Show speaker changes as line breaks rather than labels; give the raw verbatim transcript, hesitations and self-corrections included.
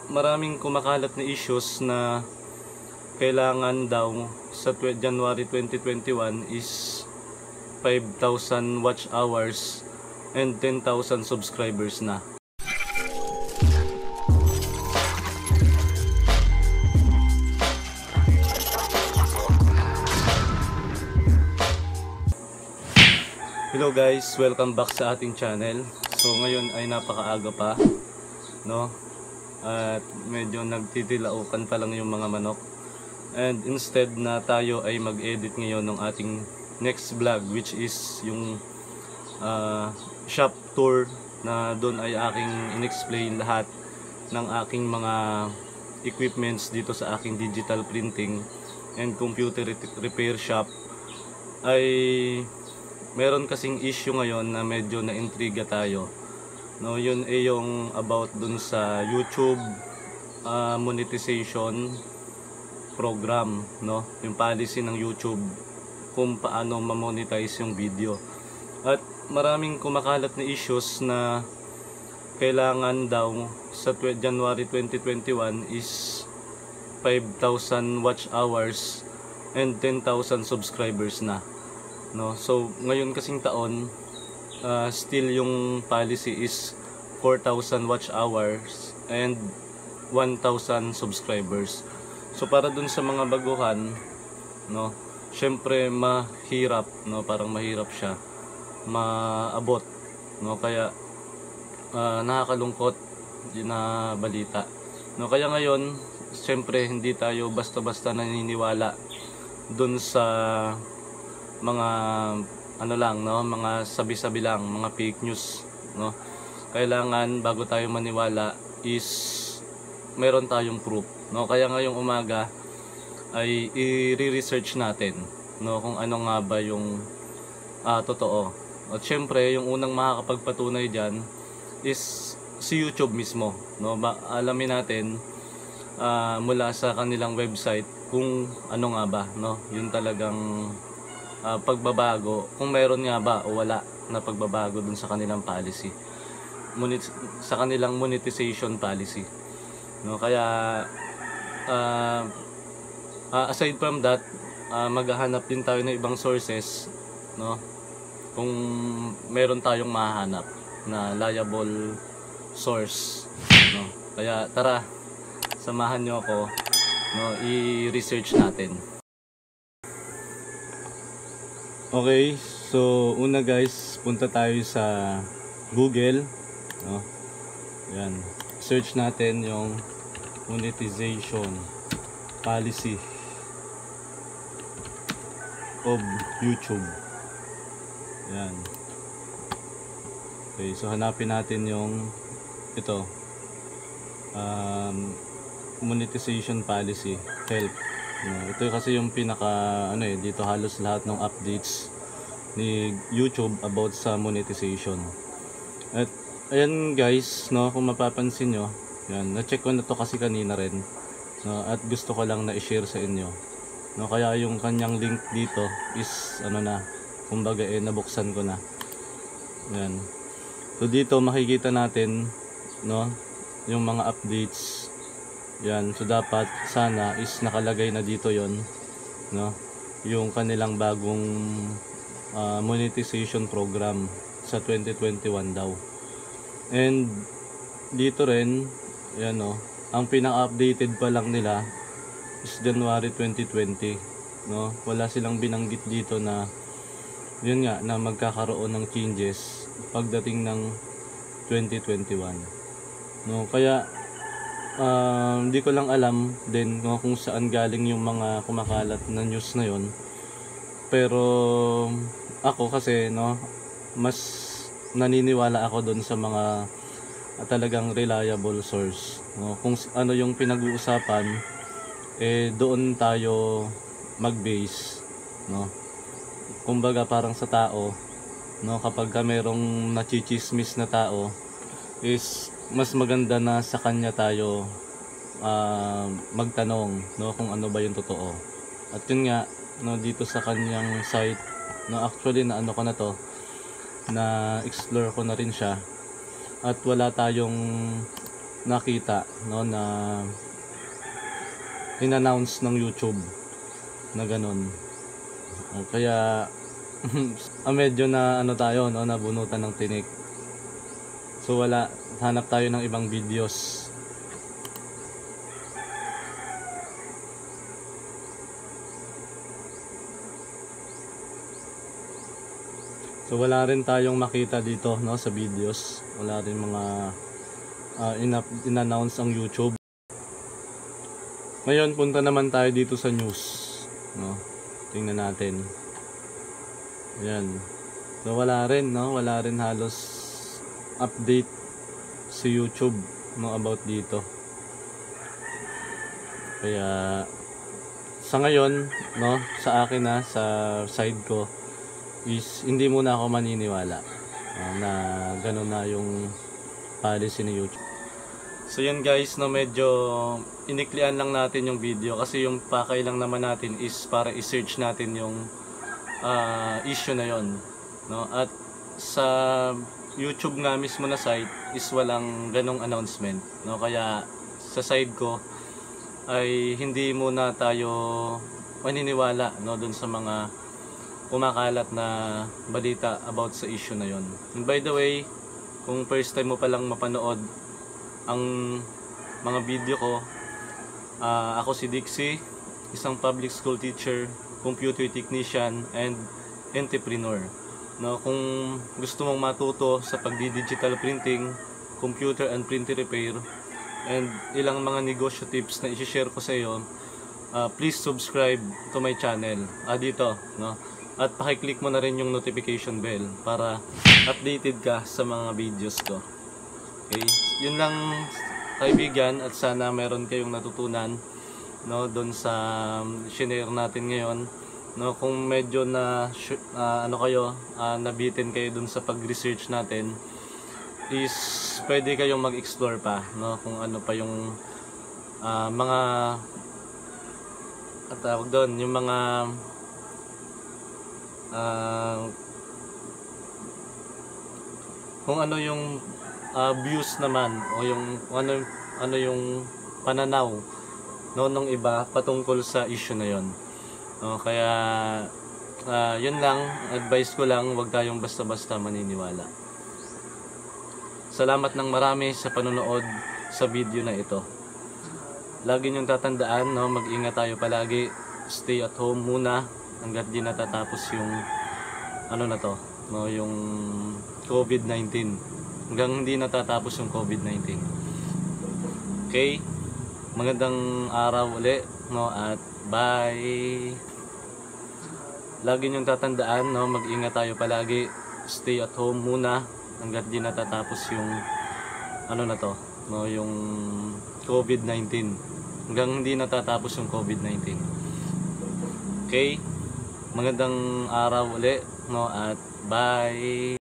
Maraming kumakalat na issues na kailangan daw sa January twenty twenty-one is five thousand watch hours and ten thousand subscribers na. Hello guys, welcome back sa ating channel. So ngayon ay napakaaga pa, no? At medyo nagtitilaukan pa lang yung mga manok. And instead na tayo ay mag-edit ngayon ng ating next vlog, which is yung uh, shop tour, na doon ay aking in-explain lahat ng aking mga equipments dito sa aking digital printing and computer repair shop. Ay meron kasing issue ngayon na medyo na-intriga tayo. No, yun ay yung about dun sa YouTube uh, monetization program, no? Yung policy ng YouTube kung paano ma-monetize yung video. At maraming kumakalat na issues na kailangan daw sa January twenty twenty-one is five thousand watch hours and ten thousand subscribers na, no? So ngayon kasing taon, Uh, still yung policy is four thousand watch hours and one thousand subscribers. So para dun sa mga baguhan, no, syempre mahirap, no, parang mahirap siya maabot, no, kaya uh, nakakalungkot yun na balita, no. Kaya ngayon syempre hindi tayo basta-basta naniniwala dun sa mga ano lang, no, mga sabi-sabi lang, mga fake news, no. Kailangan bago tayo maniwala is meron tayong proof, no. Kaya ngayong umaga ay i-research natin, no, kung ano nga ba yung ah, totoo. At syempre yung unang makakapagpatunay diyan is si YouTube mismo, no. Ba alamin natin ah, mula sa kanilang website kung ano nga ba, no, yung talagang Uh, pagbabago, kung meron nga ba o wala na pagbabago dun sa kanilang policy, Monet sa kanilang monetization policy, no. Kaya uh, uh, aside from that, uh, maghahanap din tayo ng ibang sources, no, kung meron tayong mahanap na liable source, no. Kaya tara, samahan nyo ako, no, i-research natin. Okay, so una guys, punta tayo sa Google, no? Yan, search natin yung monetization policy of YouTube. Yan. Okay, so hanapin natin yung ito, um, monetization policy help. Ito kasi yung pinaka ano eh, dito halos lahat ng updates ni YouTube about sa monetization. At ayan guys, no, kung mapapansin nyo, yan, na-check ko na to kasi kanina rin, no, at gusto ko lang na i-share sa inyo, no. Kaya yung kanyang link dito is ano na, kumbaga eh, nabuksan ko na. Yan. So dito makikita natin, no, yung mga updates. Yan, so dapat sana is nakalagay na dito yon, no, yung kanilang bagong uh, monetization program sa twenty twenty-one daw. And dito rin, yan, no, ang pinaka-updated pa lang nila is January twenty twenty, no. Wala silang binanggit dito na yun nga, na magkakaroon ng changes pagdating ng twenty twenty-one, no. Kaya hindi uh, ko lang alam din, no, kung saan galing yung mga kumakalat na news na yon. Pero ako kasi, no, mas naniniwala ako doon sa mga uh, talagang reliable source, no. Kung ano yung pinag-uusapan, eh doon tayo mag-base, no. Kumbaga parang sa tao, no, kapag ka merong nachichismis na tao, is mas maganda na sa kanya tayo uh, magtanong, no, kung ano ba yung totoo. At yun nga, no, dito sa kanyang site, no, actually na ano ko na to, na explore ko na rin siya, at wala tayong nakita, no, na in-announce ng YouTube na ganun. O, kaya ah, medyo na ano tayo, no, nabunutan ng tinik. So wala, hanap tayo ng ibang videos. So wala rin tayong makita dito, no, sa videos. Wala rin mga uh, in-announce ang YouTube. Ngayon punta naman tayo dito sa news, no. Tingnan natin. Ayan. So wala rin, no, wala rin halos update si YouTube, no, about dito. Kaya sa ngayon, no, sa akin na sa side ko is hindi muna ako maniniwala uh, na gano'n na yung policy ni YouTube. So yun guys, no, medyo iniklian lang natin yung video kasi yung pakay lang naman natin is para i-search natin yung uh, issue na yon, no? At sa YouTube nga mismo na site is walang ganong announcement, no? Kaya sa side ko ay hindi muna tayo maniniwala, no, dun sa mga kumakalat na balita about sa issue na yon. And by the way, kung first time mo palang mapanood ang mga video ko, uh, ako si Dixie, isang public school teacher, computer technician, and entrepreneur. No, kung gusto mong matuto sa pagdi-digital printing, computer and printer repair, and ilang mga negosyo tips na i-share ko sa iyo, uh, please subscribe to my channel. Ah, dito, no? At paki-click mo na rin yung notification bell para updated ka sa mga videos ko. Okay? Yun lang kaibigan, at sana meron kayong natutunan, no, doon sa um, share natin ngayon. No, kung medyo na uh, ano kayo, uh, nabitin kayo doon sa pag-research natin, is pwede kayong mag-explore pa, no, kung ano pa yung uh, mga at tawag doon, yung mga Uh, kung ano yung uh, views naman o yung ano ano yung pananaw, no, ng iba patungkol sa issue na yon, no? Kaya uh, yun lang, advice ko lang, huwag tayong basta-basta maniniwala. Salamat ng marami sa panonood sa video na ito. Lagi niyong tatandaan, no, mag-ingat tayo palagi, stay at home muna hanggat di natatapos yung ano na to, no, yung COVID nineteen. Hanggang hindi natatapos yung COVID nineteen. Okay? Magandang araw ulit, no, at bye. Lagi niyong tatandaan, no, mag-ingat tayo palagi, stay at home muna hanggat di natatapos yung ano na to, no, yung COVID nineteen. Hanggang hindi natatapos yung COVID nineteen. Okay? Magandang araw ulit, no, at bye.